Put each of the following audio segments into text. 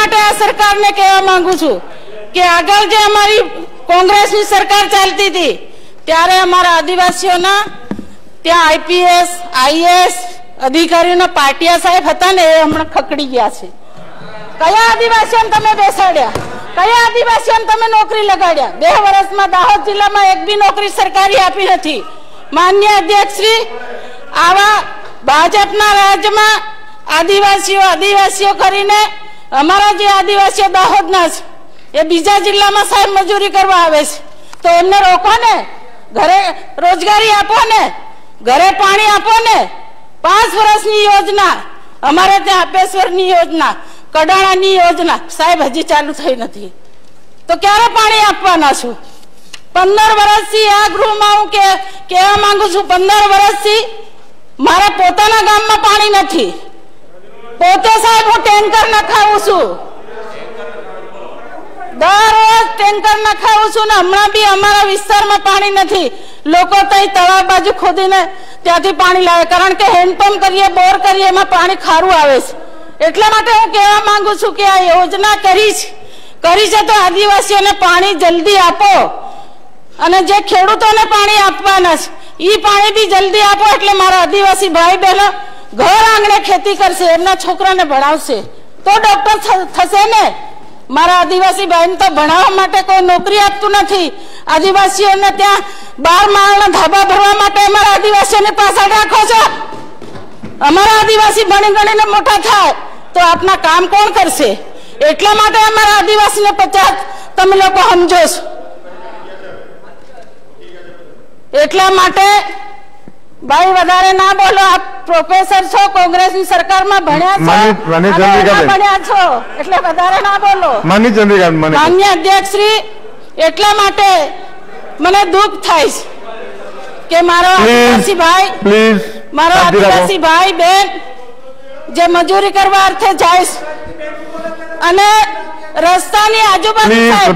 માટે આ સરકારને કહેવા માંગુ છું કે આગળ જે અમારી કોંગ્રેસની સરકાર ચાલતી હતી ત્યારે અમારા આદિવાસીઓના ત્યાં આઈપીએસ આઈએએસ અધિકારીઓના પાટિયા સાહેબ હતા ને એ હમણાં ખકડી ગયા છે. કયા આદિવાસીઓને તમે બેસાડ્યા? કયા આદિવાસીઓને તમે નોકરી લગાડ્યા? 2 વર્ષમાં દાહોદ જિલ્લામાં એક બી નોકરી સરકારી આપી નથી. માન્ય અધ્યક્ષશ્રી, આવા ભાજપના રાજ્યમાં આદિવાસીઓ કરીને અમારા જે આદિવાસીઓ દાહોદના છે એ બીજા જિલ્લામાં સાહેબ મજૂરી કરવા આવે છે તો એમને રોકો ને, ઘરે રોજગારી આપો ને, ઘરે પાણી આપો ને. 5 વર્ષની યોજના અમારે ત્યાં આપેશ્વરની યોજના, કડાણાની યોજના સાહેબ હજી ચાલુ થઈ નથી તો ક્યારે પાણી આપવાના છું? 15 વર્ષથી આ ગૃહમાં હું કહેવા માંગુ છું, 15 વર્ષથી મારા પોતાના ગામમાં પાણી નથી. પોતે સાહેબ હું ટેન્કર નખાવું છું, દરરોજ ટેન્કર નખાવું છું ને હમણાં બી અમારા વિસ્તારમાં પાણી નથી. લોકો ત્યાં તળાવ બાજુ ખોદીને ત્યાંથી પાણી લાવે કારણ કે હેન્ડપંપ કરીએ, બોર કરીએ, એમાં પાણી ખારું આવે છે. એટલા માટે હું કહેવા માંગુ છું કે આ યોજના કરી છે તો આદિવાસીઓને પાણી જલ્દી આપો અને જે ખેડૂતોને પાણી આપવાના છે એ પાણી બી જલ્દી આપો એટલે મારા આદિવાસી ભાઈ બહેનો ઘર આંગણે ખેતી કરશે, એમના છોકરાને ભણાવશે તો ડોક્ટર થશે ને. મારા આદિવાસી ભાઈને તો ભણાવવા માટે કોઈ નોકરી આપતું નથી. આદિવાસીઓને ત્યાં 12 માળના ધાબા ભરવા માટે અમારા આદિવાસીઓને પાછળ રાખો છો. અમારા આદિવાસી ભણી ગણીને મોટા થાય તો આપના કામ કોણ કરશે? એટલા માટે અમારા આદિવાસીને 50 તમે લોકો સમજો છો. એટલા માટે ભાઈ વધારે ના બોલો. આપ પ્રોફેસર છો, કોંગ્રેસની સરકારમાં ભણ્યા છો એટલે વધારે ના બોલો. માન્ય અધ્યક્ષશ્રી, એટલા માટે મને દુઃખ થાય છે કે મારો આદિવાસી ભાઈ બહેન જે મજૂરી કરવા અર્થે જાય અને રસ્તાની આજુબાજુ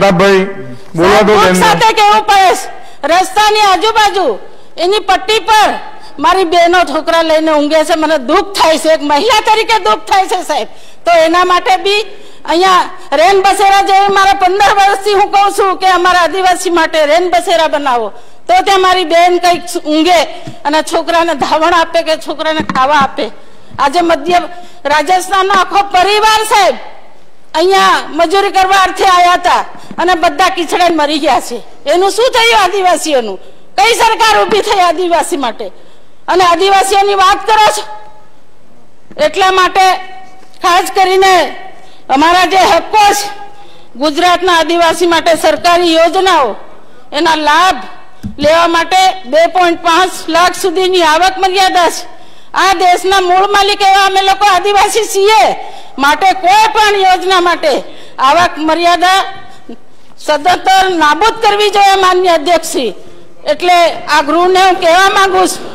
સાથે કેવું પડે, રસ્તાની આજુબાજુ એની પટ્ટી પર મારી બહેનો છોકરા લઈને ઊંઘે છે. મને દુઃખ થાય છે, એક મહિલા તરીકે દુઃખ થાય છે સાહેબ. તો એના માટે બી અહીંયા રેન બસેરા જેવી મારા 15 વર્ષથી હું કહું છું કે અમારા આદિવાસી માટે રેન બસેરા બનાવો તો ત્યાં મારી બહેન કંઈક ઊંઘે અને છોકરાને ધાવણ આપે કે છોકરાને ખાવા આપે. આજે મધ્ય રાજસ્થાનનો આખો પરિવાર સાહેબ અહીંયા મજૂરી કરવા અર્થે આવ્યા હતા અને બધા કીચડે મરી ગયા છે. એનું શું થયું આદિવાસીઓનું? કઈ સરકાર ઉભી થઈ આદિવાસી માટે? અને આદિવાસીઓની વાત કરો છો. એટલા માટે ખાસ કરીને અમારા જે હક્કો છે ગુજરાતના આદિવાસી માટે સરકારી યોજનાઓ એના લાભ લેવા માટે 2.5 લાખ સુધીની આવક મર્યાદા છે. આ દેશના મૂળ માલિક એવા અમે લોકો આદિવાસી છીએ માટે કોઈ પણ યોજના માટે આવક મર્યાદા સતત નાબૂદ કરવી જોઈએ માન્ય અધ્યક્ષશ્રી. એટલે આ ગૃહને હું કહેવા માંગુ છું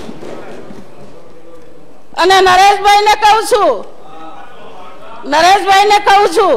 અને નરેશભાઈને કહું છું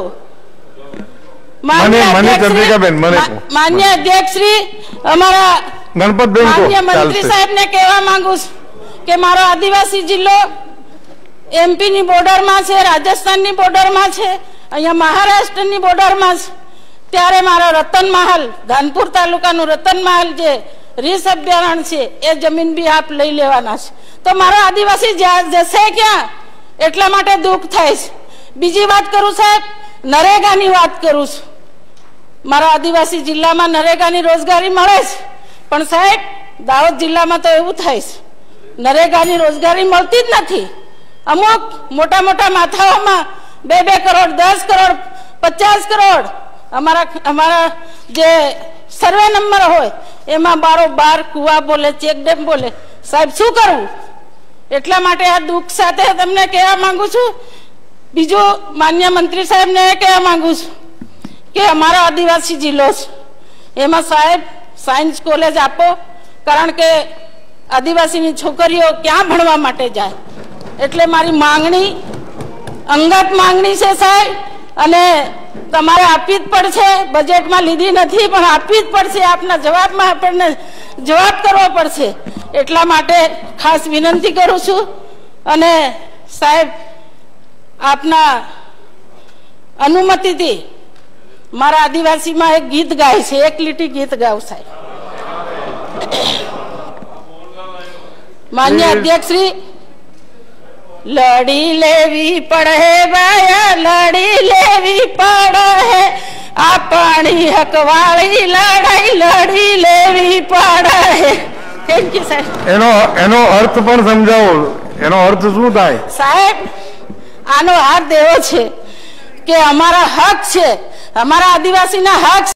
માન્ય અધ્યક્ષશ્રી, અમારા માન્ય મંત્રી સાહેબને કહેવા માંગુ છું કે મારો આદિવાસી જિલ્લો એમપીની બોર્ડરમાં છે, રાજસ્થાનની બોર્ડરમાં છે, અહીંયા મહારાષ્ટ્રની બોર્ડરમાં છે. ત્યારે મારા રતનમહાલ, ધાનપુર તાલુકાનું રતનમહાલ જે રીસ અભયારણ્ય છે એ જમીન બી આપ લઈ લેવાના છે. તો મારો આદિવાસી જશે ક્યાં? એટલા માટે દુઃખ થાય છે. બીજી વાત કરું સાહેબ, નરેગાની વાત કરું છું. મારા આદિવાસી જિલ્લામાં નરેગાની રોજગારી મળે છે પણ સાહેબ દાહોદ જિલ્લામાં તો એવું થાય છે નરેગાની રોજગારી મળતી જ નથી. અમુક મોટા મોટા માથાઓમાં 2 કરોડ, 10 કરોડ, 50 કરોડ અમારા જે સર્વે નંબર હોય એમાં 12 કુવા બોલે, ચેકડેમ બોલે. સાહેબ શું કરવું? એટલા માટે આ દુઃખ સાથે તમને કહેવા માંગુ છું. બીજું માન્ય મંત્રી સાહેબને કહેવા માંગુ છું કે અમારો આદિવાસી જિલ્લો છે એમાં સાહેબ સાયન્સ કોલેજ આપો કારણ કે આદિવાસીની છોકરીઓ ક્યાં ભણવા માટે જાય. એટલે મારી માંગણી, અંગત માંગણી છે સાહેબ અને તમારે આપવી જ પડશે. બજેટમાં લીધી નથી પણ આપવી જ પડશે. આપના જવાબમાં આપણને જવાબ કરવો પડશે. એટલા માટે ખાસ વિનંતી કરું છું અને સાહેબ આપના અનુમતિથી મારા આદિવાસીમાં એક ગીત ગાય છે, એક લીટી ગીત ગાવ સાહેબ. માન્ય અધ્યક્ષ શ્રી, લડી લેવી પડે બાયા, લડી લેવી પડે, આપણી હકવાળી લડાઈ લડી લેવી પડે. થેન્ક યુ સાહેબ. એનો અર્થ પણ સમજાવો, એનો અર્થ શું થાય સાહેબ? આનો અર્થ એવો છે કે અમારા હક છે, અમારા આદિવાસીના હક